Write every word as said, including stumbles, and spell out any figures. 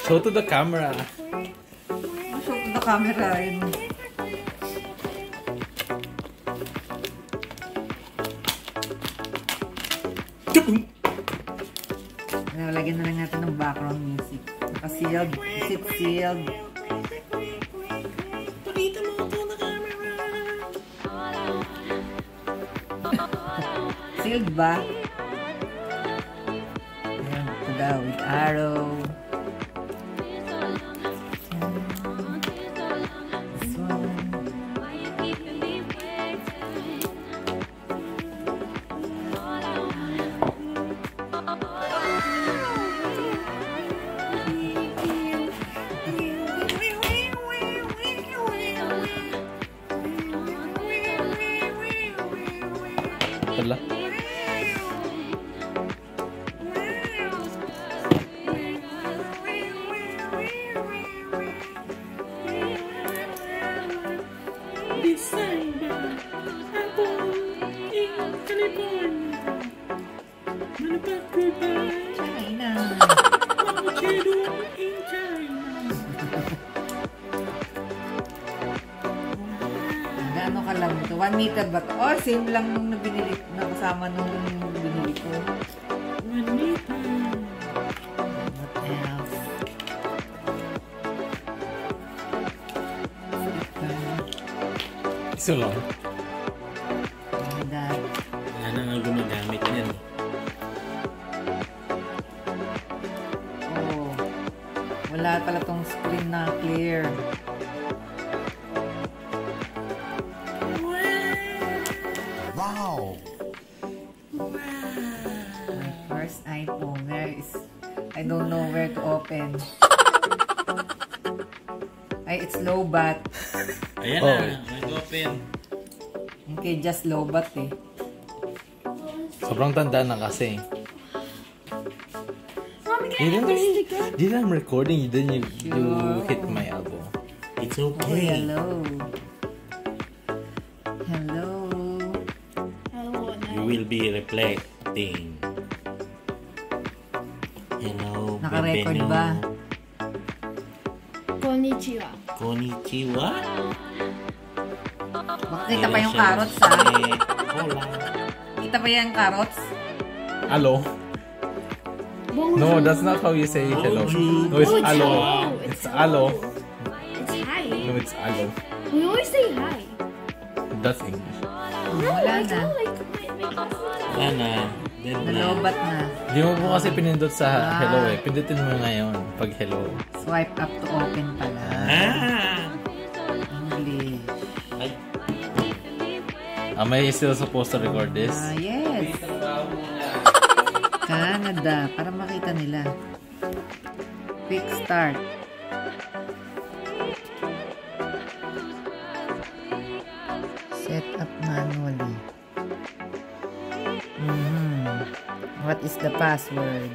Show to the camera. Show to the camera. Yun. Lagyan na lang natin ng background music. Naka-sealed. Is it sealed? Pakita mo ito na camera. Sealed ba? Ayan, ito daw with arrow. This one. Hala. December, ako in California, manufactured by China. Manufactured in China. Gaano ka lang ito? One meter ba ito? Oh, same lang nung binili, nakasama nung binili ko. One meter. What else? Iso lang. And that. Wala na nga gumagamit niyan. Oh. Wala pala tong screen na clear. Wow! My first iPhone. Where is... I don't know where to open. Ay, it's low bat. Ayan Oh. na, nag-open. Okay, just low bat eh. Sobrang tanda na kasi. Didn't, didn't I'm recording, you didn't you, you hit my elbow. It's Oh, okay. hello. Hello. You will be reflecting. Hello, Naka-record Bebeno. ba? Konnichiwa. Konnichiwa. Baka kita pa yung carrots ha? Hola. Kita pa yung carrots? Hello. Bonjour. No, that's not how you say hello. No, it's Oh, it's hello. hello. It's hello. It's hi. No, it's hello. We always say hi. That's English. Wala I na. don't like my, my class. Wala na. Dead na. Nalobat na. Di mo po kasi pinindot sa Ah. hello eh. Pindutin mo ngayon pag hello. Swipe up to open pala. Ah! English. Ay. Am I still supposed to record this? Ah, yes. Canada. Para makita nila. Quick start. Set up manually. Mm-hmm. What is the password?